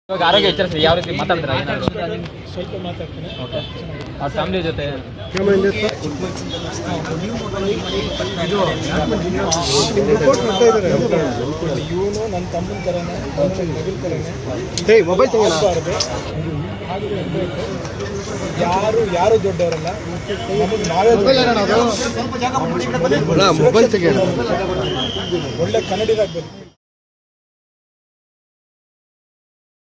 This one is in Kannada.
ಇವಾಗ ಆರೋಗ್ಯ ವಿಚಾರಿಸಿ ಯಾವ ರೀತಿ ಮಾತಾಡ್ತೀರಾ ಏನಾದ್ರು ಸ್ವಲ್ಪ ಮಾತಾಡ್ತೀನಿ. ಓಕೆ ಅವ್ರ ಫ್ಯಾಮಿಲಿ ಜೊತೆ ಇವನು ನನ್ನ ತಮ್ಮನ ಥರನೇ ಮಗನ ಥರನೇ ಮೊಬೈಲ್ ತಗೋಬಾರ್ದು. ಯಾರು ದೊಡ್ಡವರಲ್ಲ, ನಮಗೆ ನಾವೇ ಒಳ್ಳೆ ಕನ್ನಡಿಗರಾಗಬೇಕು.